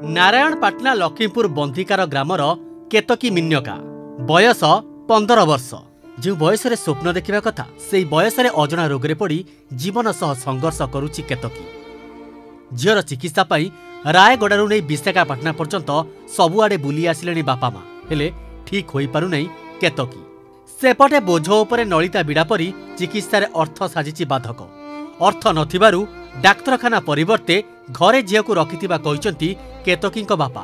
नारायणपाटना Lakhimpur बंधिकार grammar केतकी मिन्यका बयस 15 वर्ष। जो बयस स्वप्न देखा कथा से बयस अजणा रोगे पड़ जीवन सह संघर्ष करुच्ची केतकी। झीर चिकित्सा रायगड़ू नहीं विशाखापाटना पर्यंत सबुआडे बुली आसिले बापा माँ हेले ठीक हो पारुना केतकी। सेपटे बोझ उपरे नलिता बिड़ा परी चिकित्सा अर्थ साजिची बाधक। अर्थ नथिबारु डाक्तरखाना परिवर्ते घरे झील को रखिथिबा कहिसंती केतकी बापा।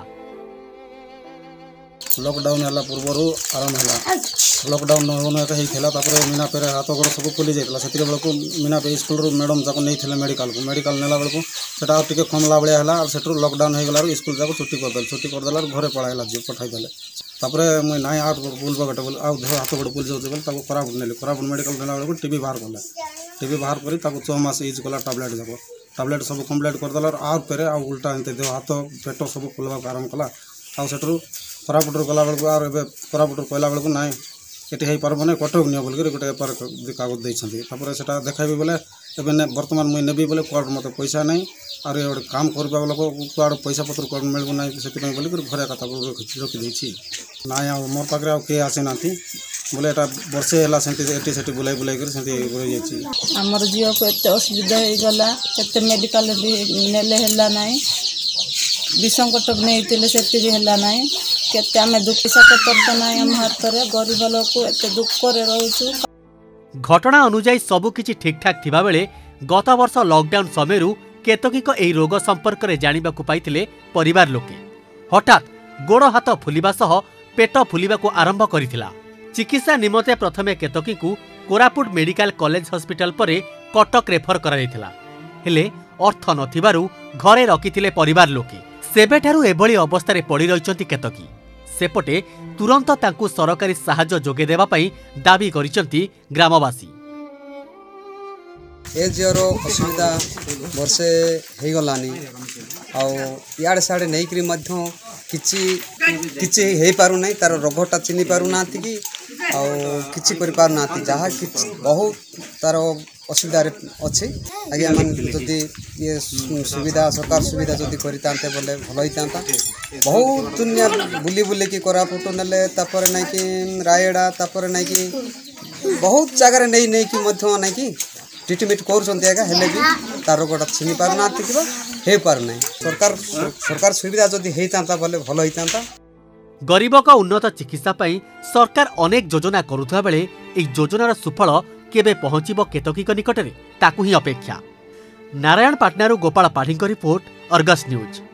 लॉकडाउन है पूर्वर आराम है लॉकडाउन होता मीना पे हाथ गोड़ सब फुली जाता से बेलू मीना पे स्कूल मैडम जाक नहीं मेडिकल को मेडिकल नेला बेलू से कमला भाया है से लॉकडाउन हो गला स्कूल जाक छुट्टी करदेला घरे पढ़ाला पठाईदे तापर मुझे ना आठ बुलबा गटे बोले हाथ गोड़ बुल जाऊे बोले खराब नेली खराब मेडिकल नेला बेलू टीबी बाहर कले टीबी बाहर कर 6 मास यूज कला टैबलेट जाक टैबलेट सब कम्प्लीट करदेला आउे आ उल्टा एमती देह हाथ पेट सब फुलवा आरंभ कला आठू कोरापुटर गला बेलू आर कोरापुटर कहला बेलू ना ये हो पार्ब ना कटक नियो बोल गोटे कागज देते से देखाबी बोले एवं बर्तमान मुझे नेबी बोले कौन मत पैसा ना और गोटे काम करवा लोक कौड़ पैसा पतर कौन मिलू ना से बोल घरे कथा रखी ना मोर पाखे आए आसी ना बोले वर्षे है से बुलाई बुलाई आमर झील को एत असुविधा हो गला एत मेडिकल नेले ना विषंकटक नहीं से ना केते आमे दुख पैसा पतर तो ना हम हाथ रे गरीब लोक एत दुख करे रहउछु। घटना अनुसार सबुकिछि ठीक ठाक थिबा बेले गत वर्ष लॉकडाउन समय केतकी एही रोग संपर्क में जानिबाकु पाइथिले परिवार लोके। हठात गोड़ हाथ फुलिबा सह पेट फुलिबाकु आरंभ करिथिला। चिकित्सा निमते प्रथमे केतकी कोरापुट मेडिकल कॉलेज हॉस्पिटल परे कटक रेफर करा जायथिला हेले अर्थ नथिबारु घरे रखिथिले परिवार लोके। सेबेठारु एभली अवस्था पड़ी रहिचंती केतकी। सेपटे तुरंत तांकु सरकारी साहाय्य जोगे देबा पई दाबी करिसंती ग्रामवासी। ए जीरो असुविधा वर्षे हो गलानी आड़े साड़े नहीं करी मध्य किछि हे पारु नहीं तार रोगटा चिन्ह पारु ना कि किछि करि पारु ना जहाँ बहुत तार असुविधा अच्छे आज्ञा मान जदि ये सुविधा सरकार सुविधा जदि करता बोले भल होता बहुत दुनिया बुली बुले कि कोरापुट नेले तापर नहीं कि रायगड़ा तापर नहीं कि बहुत जगह नहीं नहीं कि मध्य नहीं कि ट्रिटमेंट कर भी तार रोगटा चिन्ह पारना हो पारना सरकार सुविधा जदि होता बोले भल होता। गरीब का उन्नत चिकित्सा पाई सरकार अनेक योजना करुवा बेले एक योजनार सुफल केबे पहुंचीबो केतकी निकटरे ताकू ही अपेक्षा। Narayanpatna Gopal Padhi report, Argus news.